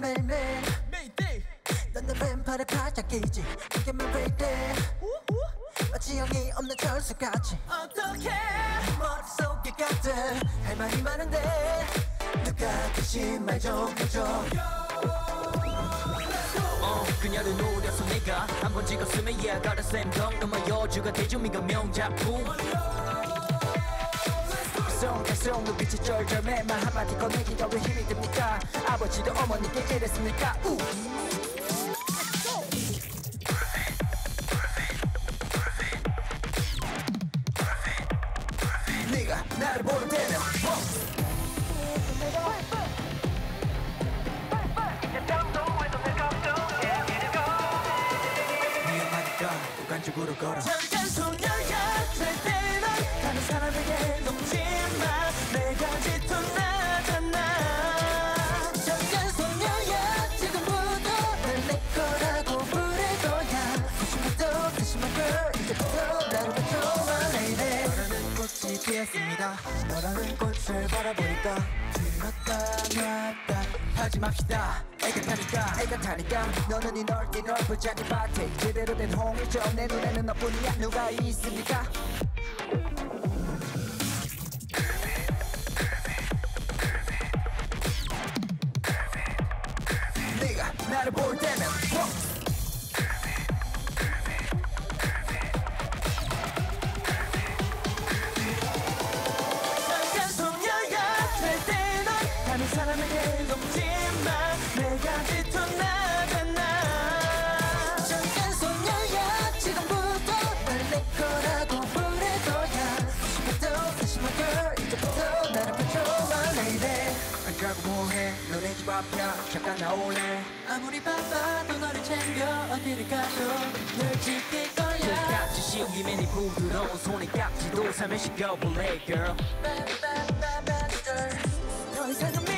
매일매일 넌 내 왼팔에 발작이지 이게 매일day 마치 형이 없는 철수같이 어떡해 머릿속에 가득 할 말이 많은데 누가 대신 말 좀 해줘 그녀를 노려서 내가 한번 찍었으면 yeah got a slam dunk 너만 여주가 대중민가 명작품 계속 눈빛이 쩔쩔매 말 한마디 꺼내기가 왜 힘이 듭니까 아버지도 어머니께 이랬습니까 네가 나를 보는 때는 객관적으로 걸어 잠깐 소녀야 절대 넌 다른 사람에게 녹지마 내가 질투나잖아 잠깐 소녀야 지금부터 날 내 거라고 부를 거야 다시마도 다시마 girl 이제부터 나를 봐줘봐 lady 너라는 꽃이 피었습니다 너라는 꽃을 바라보니까 들었다 놨다 하지 맙시다 애같하니까 너는 이 넓은 작은 밭에 제대로 된 홍일점 내 눈에는 너뿐이야 누가 있습니까 네가 나를 볼 때면 잠깐 소녀야 절대 넌 다른 사람에게 녹지마 내가 질투나잖아 잠깐 소녀야 지금부터 날 내 거라고 부를 거야 다시마도 다시마 girl 이제부터 나를 봐줘봐 lady 안 가고 뭐해 너네 집 앞이야 잠깐 나올래 아무리 바빠도 너를 챙겨 어디를 가도 널 지킬 거야 깍지 씌우기면 네 부드러운 손에 깍지도 살며시 껴볼래 girl 더 이상은